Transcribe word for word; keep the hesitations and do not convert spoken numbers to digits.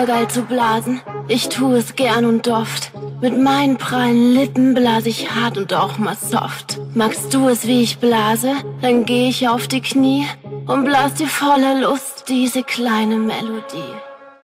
super geil zu blasen. Ich tu es gern und oft. Mit meinen prallen Lippen blase ich hart und auch mal soft. Magst du es, wie ich blase? Dann geh ich auf die Knie und blas dir voller Lust diese kleine Melodie.